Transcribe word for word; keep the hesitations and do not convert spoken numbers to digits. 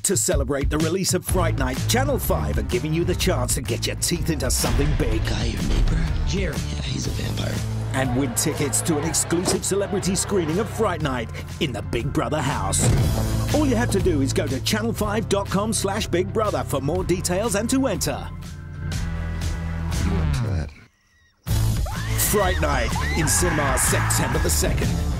To celebrate the release of Fright Night, Channel five are giving you the chance to get your teeth into something big. Guy, your neighbor? Jerry. Yeah, he's a vampire. And win tickets to an exclusive celebrity screening of Fright Night in the Big Brother house. All you have to do is go to channel five dot com slash Big Brother for more details and to enter. You up for that? Fright Night in cinemas September the second.